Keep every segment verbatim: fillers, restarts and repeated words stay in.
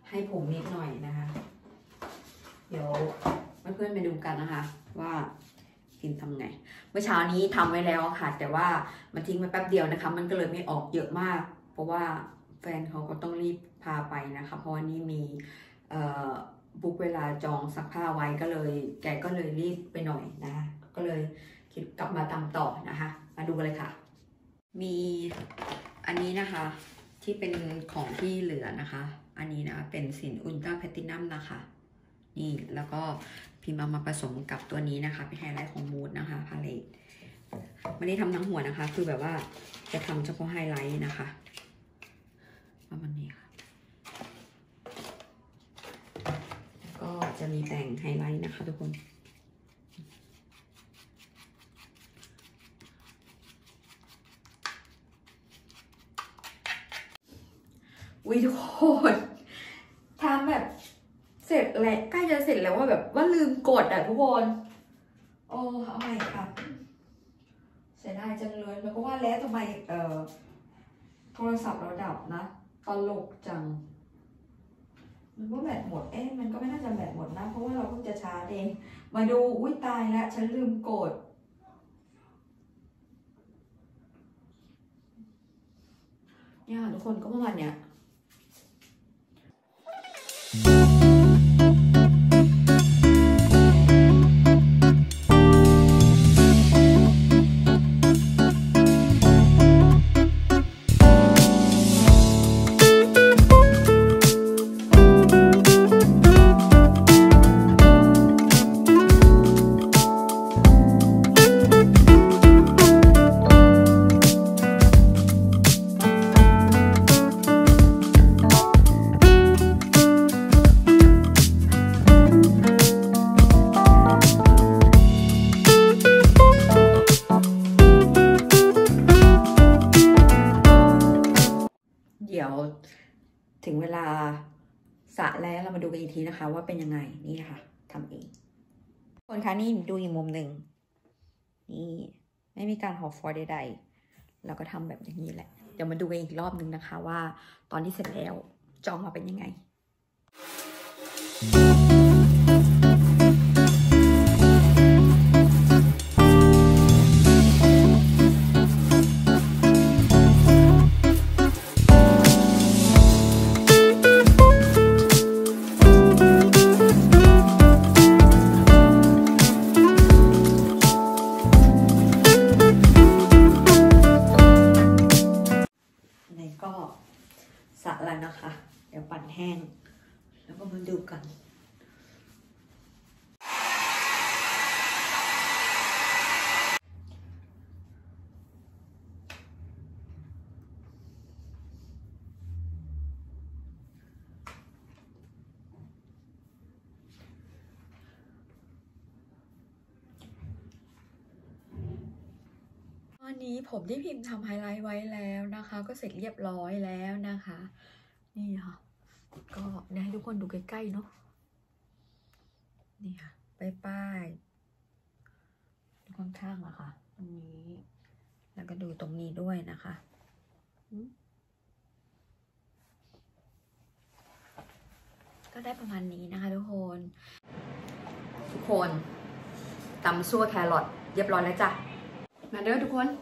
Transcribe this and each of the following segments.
ให้ผมนิดหน่อยนะคะเดี๋ยวเพื่อนๆไปดูกันนะคะว่ากินทำไงเมื่อเช้านี้ทำไว้แล้วค่ะแต่ว่ามันทิ้งไปแป๊บเดียวนะคะมันก็เลยไม่ออกเยอะมากเพราะว่าแฟนเขาก็ต้องรีบพาไปนะคะเพราะว่านี่มีบุ๊กเวลาจองซักผ้าไว้ก็เลยแกก็เลยรีบไปหน่อยนะคะก็เลยคิดกลับมาตามต่อนะคะมาดูกันเลยค่ะมีอันนี้นะคะที่เป็นของที่เหลือนะคะอันนี้นะเป็นสินอุลตร้าแพลตินัมนะคะนี่แล้วก็พิมพ์เอามาผสมกับตัวนี้นะคะเป็นไฮไลท์ของมูดนะคะพาเลตไม่ได้ทำทั้งหัวนะคะคือแบบว่าจะทำเฉพาะไฮไลท์นะคะประมาณนี้ค่ะก็จะมีแต่งไฮไลท์นะคะทุกคนวิทุกคนทำแบบเสร็จแล้วใกล้จะเสร็จแล้วว่าแบบว่าลืมกดอ่ะทุกคนโอ้เอาใหม่ค่ะเสียดายจังเลยแล้วก็ว่าแล้วทำไมเอ่อโทรศัพท์เราดับนะตลกจังมันว่าแบตหมดเอ๊ะมันก็ไม่น่าจะแบตหมดนะเพราะว่าเราเพิ่งจะชาร์จเองมาดูอุ้ยตายแล้วฉันลืมกดเนี่ยทุกคนก็ประมาณเนี้ยเดี๋ยวถึงเวลาสระแล้วเรามาดูกันอีกทีนะคะว่าเป็นยังไงนี่นะคะทำเองคนคะนี่ดูอีกมุมหนึ่งนี่ไม่มีการห่อฟอยล์ใดๆเราก็ทำแบบอย่างนี้แหละเดี๋ยวมาดูกันอีกรอบหนึ่งนะคะว่าตอนที่เสร็จแล้วจะออกมาเป็นยังไงก็สระแล้วนะคะเดี๋ยวปั่นแห้งแล้วก็มาดูกันตอนนี้ผมที่พิมพ์ทำไฮไลท์ไว้แล้วนะคะก็เสร็จเรียบร้อยแล้วนะคะนี่ค่ะก็ให้ทุกคนดูใกล้ๆเนาะนี่ค่ะป้ายๆดูข้างๆอะค่ะตรงนี้แล้วก็ดูตรงนี้ด้วยนะคะก็ได้ประมาณนี้นะคะทุกคนทุกคนตำซั่วแครอทเรียบร้อยแล้วจ้ะมาเด้อทุกคน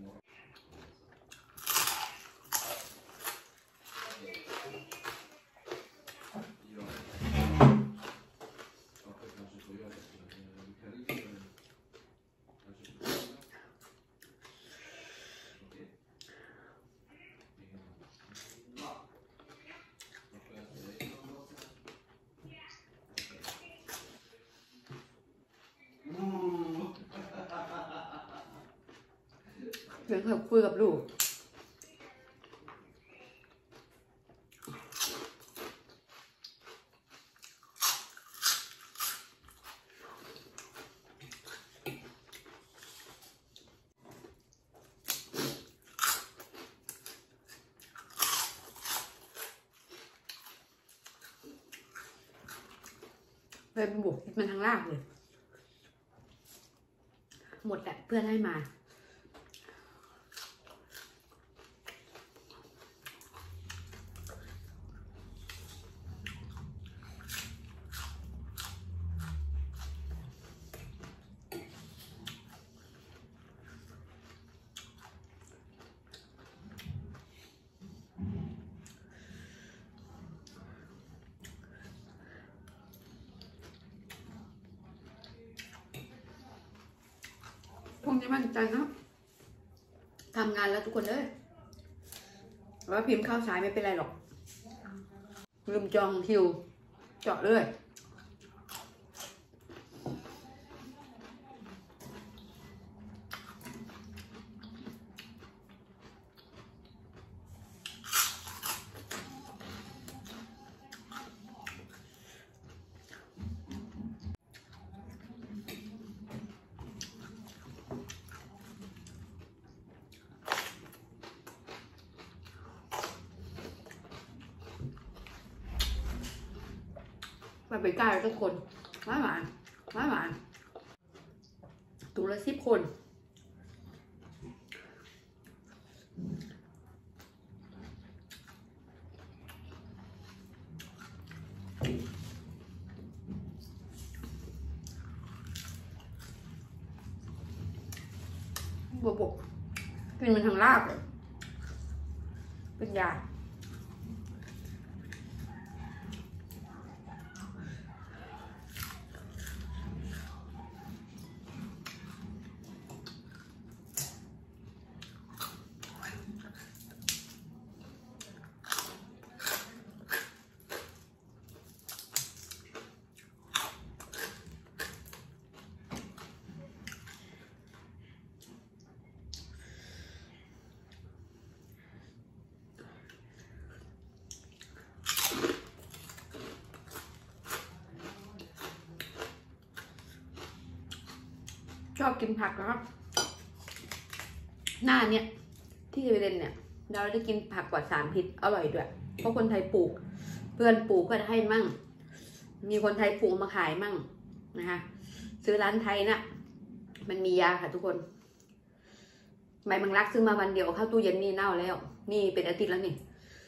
เพื่อนคุยกับลูกเลยเป็นบุกมันทางล่างเลยหมดแหละเพื่อนให้มา โพรุ่งนี้มั่นใจนะทำงานแล้วทุกคนเลยว่าพิมพ์ข้าวสายไม่เป็นไรหรอกลืมจองคิวเจาะเลยมาไปใกล้ทุกคนมาหวานมาหวานถุงละสิบคนบวบกินมันทางลาบเลยเป็นยาชอบกินผักนะครับหน้าเนี่ยที่สวีเดนเนี่ยเราได้กินผักปลอดสารพิษอร่อยด้วยเพราะคนไทยปลูกเพื่อนปลูกก็ให้มั่งมีคนไทยปลูกมาขายมั่งนะคะซื้อร้านไทยน่ะมันมียาค่ะทุกคนใบมังลักซื้อมาวันเดียวเข้าตู้เย็นนี่เน่าแล้วนี่เป็นอาทิตย์แล้วนี่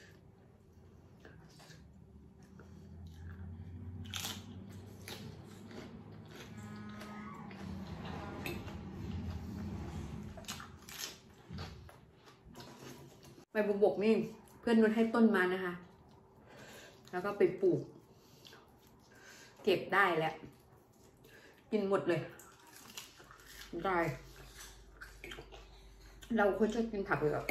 ใบบุบกนี่เพื่อนนุชให้ต้นมานะคะแล้วก็ไปปลูกเก็บได้แล้วกินหมดเลยได้เราคนชอบกินผักเลยอ่ะ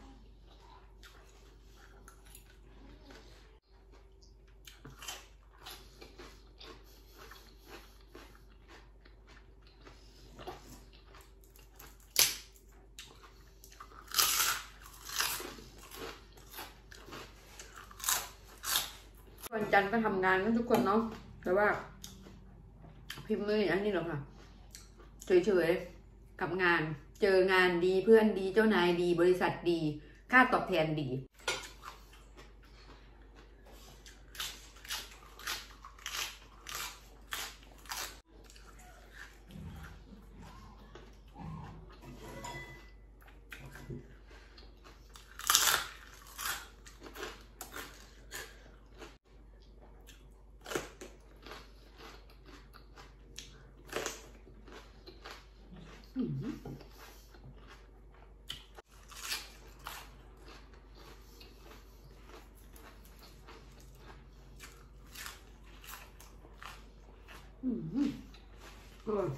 วันจันทร์ก็ทำงานกันทุกคนเนาะแต่ว่าพิมพ์ไม่อันนี้หรอกค่ะเฉยๆกับงานเจองานดีเพื่อนดีเจ้านายดีบริษัทดีค่าตอบแทนดีอืมอืมอร่อย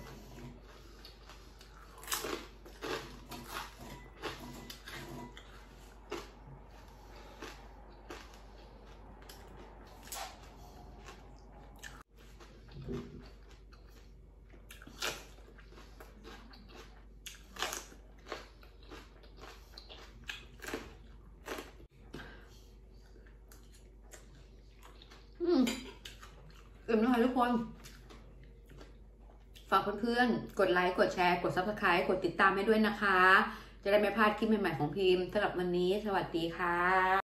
อืมอิ่มแล้วทุกคนฝากเพื่อนๆกดไลค์กดแชร์กด ซับสไครบ์ กดติดตามให้ด้วยนะคะจะได้ไม่พลาดคลิปใหม่ๆของพิมพ์สำหรับวันนี้สวัสดีค่ะ